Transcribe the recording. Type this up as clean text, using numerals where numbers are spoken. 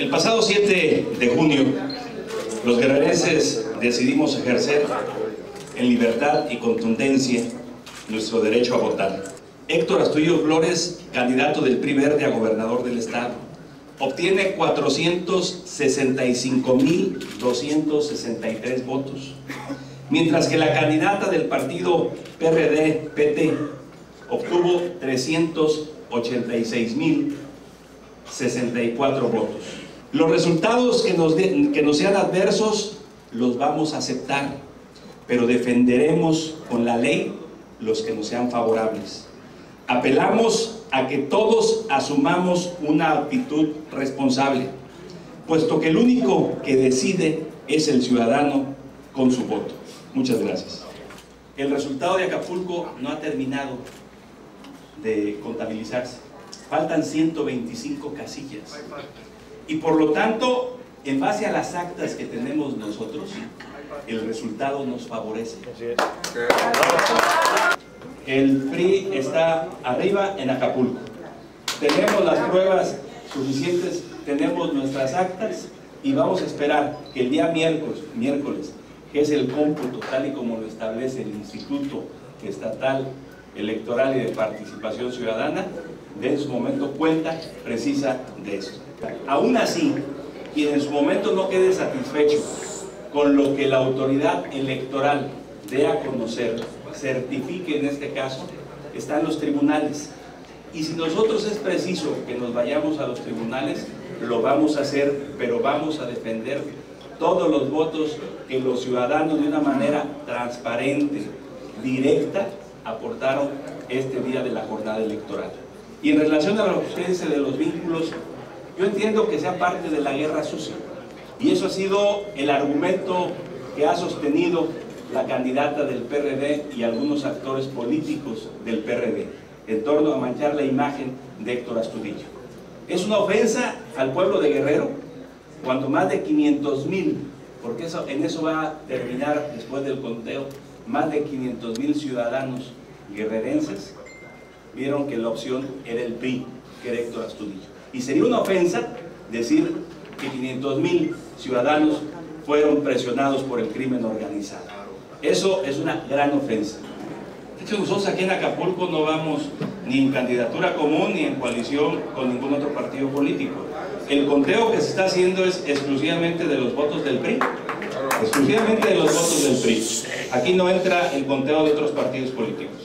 El pasado 7 de junio, los guerrerenses decidimos ejercer en libertad y contundencia nuestro derecho a votar. Héctor Astudillo Flores, candidato del PRI Verde a gobernador del estado, obtiene 465,263 votos, mientras que la candidata del partido PRD-PT obtuvo 386,064 votos. Los resultados que nos sean adversos los vamos a aceptar, pero defenderemos con la ley los que nos sean favorables. Apelamos a que todos asumamos una actitud responsable, puesto que el único que decide es el ciudadano con su voto. Muchas gracias. El resultado de Acapulco no ha terminado de contabilizarse. Faltan 125 casillas. Y por lo tanto, en base a las actas que tenemos nosotros, el resultado nos favorece. El PRI está arriba en Acapulco. Tenemos las pruebas suficientes, tenemos nuestras actas y vamos a esperar que el día miércoles, que es el cómputo tal y como lo establece el Instituto Estatal Electoral y de Participación Ciudadana, de en su momento cuenta precisa de esto. Aún así, quien en su momento no quede satisfecho con lo que la autoridad electoral dé a conocer, certifique en este caso, están los tribunales. Y si nosotros es preciso que nos vayamos a los tribunales, lo vamos a hacer, pero vamos a defender todos los votos que los ciudadanos de una manera transparente, directa, aportaron este día de la jornada electoral. Y en relación a lo que usted dice de los vínculos, yo entiendo que sea parte de la guerra sucia. Y eso ha sido el argumento que ha sostenido la candidata del PRD y algunos actores políticos del PRD en torno a manchar la imagen de Héctor Astudillo. Es una ofensa al pueblo de Guerrero cuando más de 500,000, porque en eso va a terminar después del conteo, más de 500,000 ciudadanos guerrerenses vieron que la opción era el PRI, que era Héctor Astudillo. Y sería una ofensa decir que 500,000 ciudadanos fueron presionados por el crimen organizado. Eso es una gran ofensa. De hecho, nosotros aquí en Acapulco no vamos ni en candidatura común ni en coalición con ningún otro partido político. El conteo que se está haciendo es exclusivamente de los votos del PRI. Exclusivamente de los votos del PRI. Aquí no entra el conteo de otros partidos políticos.